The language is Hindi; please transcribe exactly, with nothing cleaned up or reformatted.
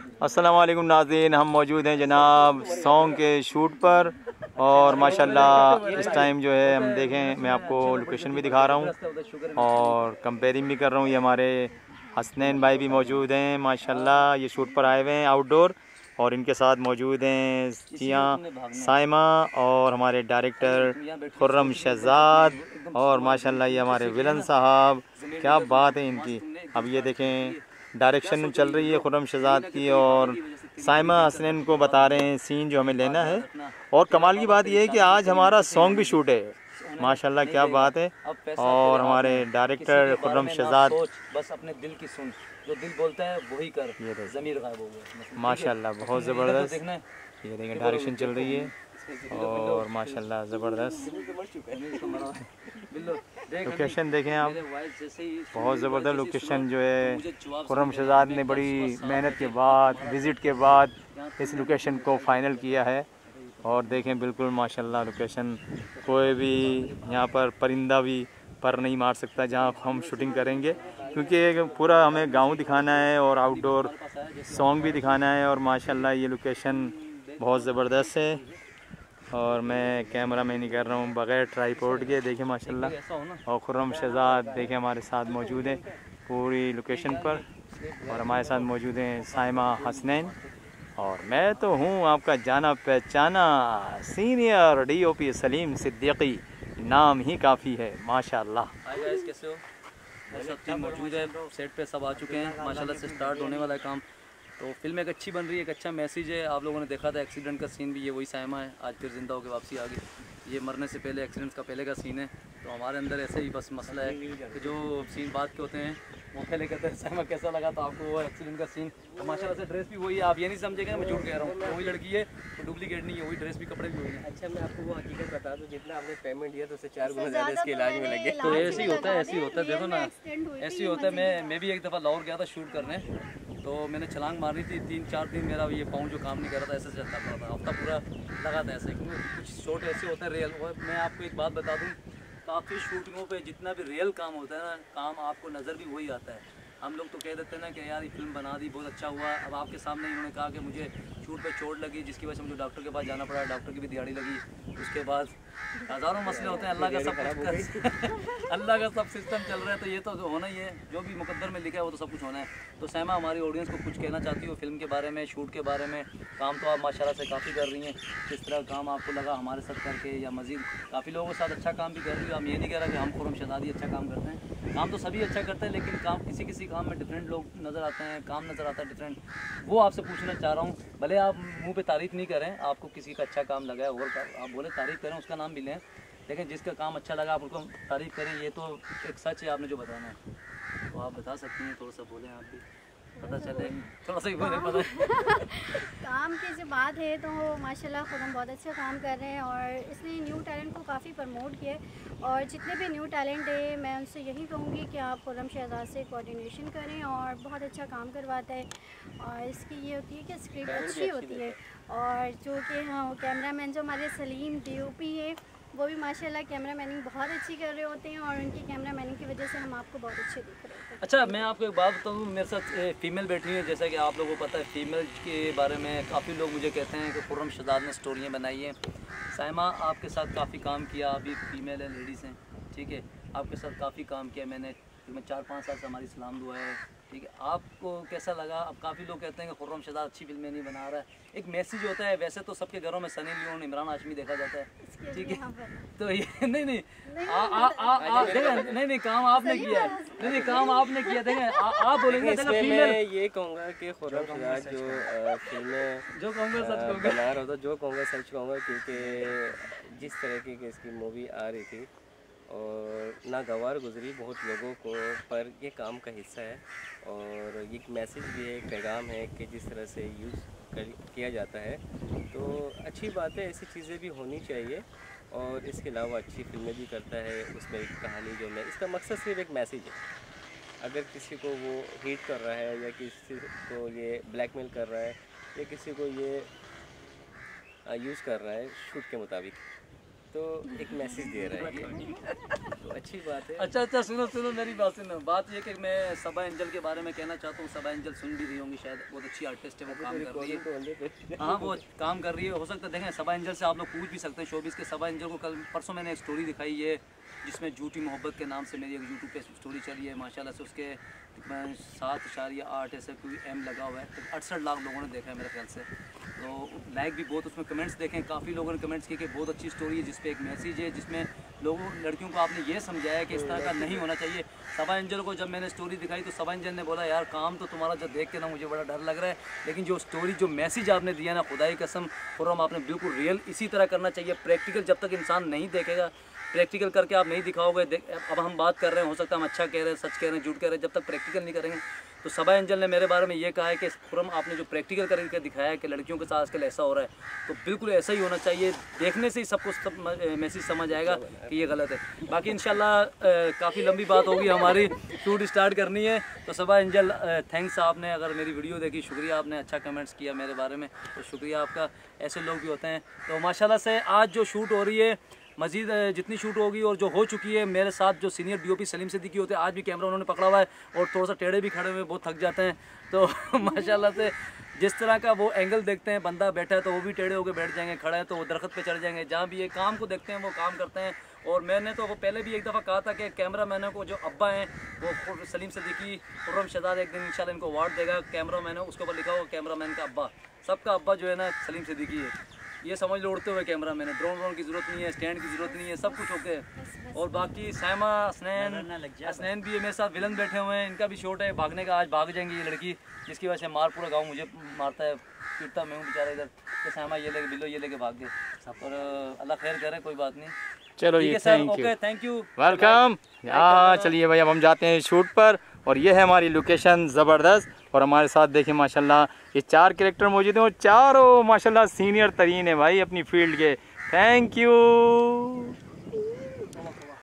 अस्सलाम वालेकुम नाज़रीन, हम मौजूद हैं जनाब सॉन्ग के शूट पर और माशाल्लाह इस टाइम जो है हम देखें, मैं आपको लोकेशन भी दिखा रहा हूँ और कंपेयरिंग भी कर रहा हूँ। ये हमारे हसनैन भाई भी मौजूद हैं माशाल्लाह, ये शूट पर आए हुए हैं आउटडोर और इनके साथ मौजूद हैं सिया साइमा और हमारे डायरेक्टर खुर्रम शहजाद और माशाल्लाह ये हमारे विलन साहब। क्या बात है इनकी। अब ये देखें डायरेक्शन चल रही है खुर्रम शहजाद की और साइमा हसनैन को बता रहे हैं सीन जो हमें लेना है। और कमाल की बात यह है कि आज हमारा सॉन्ग भी शूट है माशाल्लाह, क्या बात है। और हमारे डायरेक्टर खुर्रम शहजाद, बस अपने दिल की सुन, जो दिल बोलता है वही कर, ज़मीर गायब हो गया माशाल्लाह, बहुत ज़बरदस्त। ये देखें डायरेक्शन चल रही है और माशाल्लाह ज़बरदस्त लोकेशन देखें आप, बहुत ज़बरदस्त लोकेशन जो है खुर्रम शहजाद ने बड़ी मेहनत के बाद विज़िट के बाद इस लोकेशन को फ़ाइनल किया है। और देखें बिल्कुल माशाल्लाह लोकेशन, कोई भी यहाँ पर परिंदा भी पर नहीं मार सकता जहाँ हम शूटिंग करेंगे, क्योंकि पूरा हमें गांव दिखाना है और आउटडोर सॉन्ग भी दिखाना है। और माशाल्लाह ये लोकेशन बहुत ज़बरदस्त है और मैं कैमरा मैन ही कर रहा हूँ बग़ैर ट्राईपोड के। देखें माशाल्लाह और खुर्रम शहजाद देखें हमारे साथ मौजूद हैं पूरी लोकेशन पर और हमारे साथ मौजूद हैं साइमा हसनैन और मैं तो हूँ आपका जाना पहचाना सीनियर डीओपी सलीम सिद्दीकी, नाम ही काफ़ी है माशाल्लाह। हाय गाइस, कैसे हो? सब टीम मौजूद है, सेट पे सब आ चुके हैं माशाल्लाह से स्टार्ट होने वाला है काम। तो फिल्म एक अच्छी बन रही है, एक अच्छा मैसेज है। आप लोगों ने देखा था एक्सीडेंट का सीन भी, ये वही साइमा है, आज फिर जिंदा होकर वापसी आ गई। ये मरने से पहले एक्सीडेंट का पहले का सीन है। तो हमारे अंदर ऐसे ही बस मसला है कि जो सीन बात के होते हैं वो पहले कहते हैं साइमा कैसा लगा, तो आपको वो एक्सीडेंट का सीन। तो माशाल्लाह से ड्रेस भी वही है, आप ये नहीं समझेगा मैं झूठ कह रहा हूँ, वही लड़की है, तो डुप्लीकेट नहीं है, वही ड्रेस भी कपड़े भी वही है। अच्छा, मैं आपको वो हकीकत बता दूँ, जितना आपने पेमेंट दिया तो उससे चार गुना ज़्यादा इसके इलाज में लगे। तो ऐसे ही होता है, ऐसे ही होता है, देखो ना ऐसे ही होता है। मैं मैं भी एक दफ़ा लाहौर गया था शूट करने, तो मैंने छलांग मारनी थी, तीन चार दिन मेरा ये पाँव जो काम नहीं कर रहा था, ऐसे चलता रहा था, हफ्ता पूरा लगा था ऐसे, क्योंकि कुछ शॉट ऐसे होते हैं रियल। और मैं आपको एक बात बता दूं, काफ़ी शूटिंगों पे जितना भी रियल काम होता है ना, काम आपको नज़र भी वही आता है। हम लोग तो कह देते हैं ना कि यार ये फिल्म बना दी, बहुत अच्छा हुआ। अब आपके सामने इन्होंने कहा कि मुझे शूट पे चोट लगी, जिसकी वजह से मुझे डॉक्टर के पास जाना पड़ा, डॉक्टर की भी दिहाड़ी लगी। उसके बाद हज़ारों मसले होते हैं, अल्लाह का सब कुछ अल्लाह का सब सिस्टम चल रहा है, तो ये तो होना ही है, जो भी मुकद्दर में लिखा है वो तो सब कुछ होना है। तो साइमा हमारी ऑडियंस को कुछ कहना चाहती हो फिल्म के बारे में, शूट के बारे में? काम तो आप माशाल्लाह से काफ़ी कर रही हैं, किस तरह काम आपको लगा हमारे साथ करके, या मज़ीद काफ़ी लोगों के साथ अच्छा काम भी कर रही हो? हम ये नहीं कह रहा कि हम खुर्रम शहजाद ही अच्छा काम करते हैं, काम तो सभी अच्छा करते हैं, लेकिन काम किसी किसी काम में डिफरेंट लोग नज़र आते हैं, काम नज़र आता है डिफरेंट। वो आपसे पूछना चाह रहा हूँ, भले आप मुंह पे तारीफ़ नहीं करें, आपको किसी का अच्छा काम लगा है और आप बोले तारीफ़ करें, उसका नाम भी लें, लेकिन जिसका काम अच्छा लगा आप उनको तारीफ़ करें, ये तो एक सच है, आपने जो बताना है। तो आप बता सकती हैं, थोड़ा सा बोलें, आप भी पता चले, थोड़ा सा ही बोले पता काम की जो बात है तो माशाल्लाह खुर्रम बहुत अच्छा काम कर रहे हैं और इसने न्यू टैलेंट को काफ़ी प्रमोट किया है। और जितने भी न्यू टैलेंट है मैं उनसे यही कहूँगी कि आप खुर्रम शहजाद से कोऑर्डिनेशन करें और बहुत अच्छा काम करवाता है। और इसकी ये होती है कि स्क्रिप्ट अच्छी होती है और जो कि हाँ कैमरा मैन जो हमारे सलीम डी ओ पी है वो भी माशाल्लाह कैमरा मैनिंग बहुत अच्छी कर रहे होते हैं और उनकी कैमरा मैनिंग की वजह से हम आपको बहुत अच्छे दिख रहे हैं। अच्छा, मैं आपको एक बात बताऊँ, मेरे साथ फीमेल बैठी है, जैसा कि आप लोगों को पता है फीमेल के बारे में काफ़ी लोग मुझे कहते हैं कि खुर्रम शहजाद ने स्टोरियाँ बनाई हैं। साइमा आपके साथ काफ़ी काम किया, अभी फीमेल है, लेडीज़ हैं, ठीक है, आपके साथ काफ़ी काम किया मैंने, मैं चार पाँच साल से हमारी सलाम दुआ है, ठीक है। आपको कैसा लगा? अब काफ़ी लोग कहते हैं कि खुर्रम शहजाद अच्छी फिल्में नहीं बना रहा है, एक मैसेज होता है, वैसे तो सबके घरों में सनी लियोन, इमरान हाशमी देखा जाता है, ठीक है, तो ये नहीं नहीं आ आ आ आ देखें, नहीं नहीं काम आपने किया है, नहीं नहीं काम आपने किया, देखें आप बोलेंगे देखा फीमेल, ये कहूँगा कि खुर्रम शहजाद जो फिल्में जो कहूँगा सच कहूँगा, बना रहा था, जो कहूँगा सच कहूँगा, क्योंकि जिस तरह की इसकी मूवी आ रही थी और नागवार गुजरी बहुत लोगों को, पर ये काम का हिस्सा है और ये एक मैसेज भी है, एक पैगाम है कि जिस तरह से यूज़ कर किया जाता है तो अच्छी बात है, ऐसी चीज़ें भी होनी चाहिए। और इसके अलावा अच्छी फिल्में भी करता है, उसमें एक कहानी जो है, इसका मकसद सिर्फ एक मैसेज है। अगर किसी को वो हीट कर रहा है या किसी को ये ब्लैकमेल कर रहा है या किसी को ये यूज़ कर रहा है शूट के मुताबिक, तो एक मैसेज दे रहा है, तो अच्छी बात है। अच्छा अच्छा सुनो सुनो मेरी बात सुनो। बात ये कि मैं सबा एंजल के बारे में कहना चाहता हूँ। सबा एंजल सुन भी रही होंगी शायद, बहुत अच्छी आर्टिस्ट है, वो काम कर रही है। हाँ वो काम कर रही है, हो सकता है देखें सबा एंजल से आप लोग पूछ भी सकते हैं शोबिस के। सबा एंजल को कल परसों मैंने एक स्टोरी दिखाई है जिसमें झूठी मोहब्बत के नाम से मेरी एक यूट्यूब पे स्टोरी चली है। माशाल्लाह से उसके सात इशारिया आठ ऐसे कोई एम लगा हुआ है, तो अड़सठ लाख लोगों ने देखा है मेरे ख्याल से। तो लाइक भी बहुत, उसमें कमेंट्स देखें, काफ़ी लोगों ने कमेंट्स किए कि बहुत अच्छी स्टोरी है, जिसपे एक मैसेज है, जिसमें लोगों लड़कियों को आपने ये समझाया कि इस तरह का नहीं होना चाहिए। सबा एंजल को जब मैंने स्टोरी दिखाई तो सबा एंजल ने बोला यार काम तो तुम्हारा जब देख के ना मुझे बड़ा डर लग रहा है, लेकिन जो स्टोरी जो मैसेज आपने दिया ना, खुदाई कसम खुर्रम आपने बिल्कुल रियल इसी तरह करना चाहिए। प्रैक्टिकल जब तक इंसान नहीं देखेगा, प्रैक्टिकल करके आप नहीं दिखाओगे। अब हम बात कर रहे हैं, हो सकता है हम अच्छा कह रहे हैं, सच कह रहे हैं, झूठ कह रहे हैं, जब तक प्रैक्टिकल नहीं करेंगे। तो सबा एंजल ने मेरे बारे में ये कहा है कि खुर्रम आपने जो प्रैक्टिकल करके दिखाया है कि लड़कियों के साथ आजकल ऐसा हो रहा है, तो बिल्कुल ऐसा ही होना चाहिए। देखने से ही सबको सब मैसेज समझ आएगा कि ये गलत है। बाकी इंशाल्लाह काफ़ी लंबी बात होगी, हमारी शूट स्टार्ट करनी है। तो सबा एंजल थैंक्स, आपने अगर मेरी वीडियो देखी, शुक्रिया, आपने अच्छा कमेंट्स किया मेरे बारे में, तो शुक्रिया आपका। ऐसे लोग भी होते हैं। तो माशाल्लाह से आज जो शूट हो रही है, मज़ीद जितनी शूट होगी और जो हो चुकी है, मेरे साथ जो सीनियर डीओपी सलीम सिद्दीकी होते हैं, आज भी कैमरा उन्होंने पकड़ा हुआ है और थोड़ा सा टेढ़े भी खड़े हुए, बहुत थक जाते हैं। तो माशाल्लाह से जिस तरह का वो एंगल देखते हैं, बंदा बैठा है तो वो भी टेढ़े होकर बैठ जाएंगे, खड़ा है तो वो दरख्त पे चढ़ जाएंगे। जहाँ भी ये काम को देखते हैं वो काम करते हैं। और मैंने तो वो पहले भी एक दफ़ा कहा था कि कैमरा मैनों को जो अब्बा हैं वो सलीम सिद्दीकी, खुर्रम शहजाद एक दिन इंशाल्लाह इनको अवार्ड देगा। कैमरा मैन है उसके ऊपर लिखा हुआ कैमरा मैन का अब्बा, सबका अब्बा जो है ना सलीम सिद्दीकी है। ये समझ लो उड़ते हुए कैमरा मैन है, ड्रोन व्रोन की ज़रूरत नहीं है, स्टैंड की ज़रूरत नहीं है, सब कुछ ओके है। और बाकी सैमा असनैन असनैन भी है मेरे साथ, विलन बैठे हुए हैं, इनका भी शॉट है भागने का। आज भाग जाएंगी ये लड़की, जिसकी वजह से मार पूरा गाँव मुझे मारता है, पीटता मैं हूँ बेचारा इधर। तो सैमा ये लेके बिल्लो ये लेके भाग गए। और अल्लाह खैर करे, कोई बात नहीं। चलो ये thank you, okay thank you, welcome. हाँ चलिए भाई, अब हम जाते हैं शूट पर। और ये है हमारी लोकेशन ज़बरदस्त। और हमारे साथ देखिए माशाल्लाह ये चार कैरेक्टर मौजूद हैं और चारों माशाल्लाह सीनियर तरीन है भाई अपनी फील्ड के। Thank you.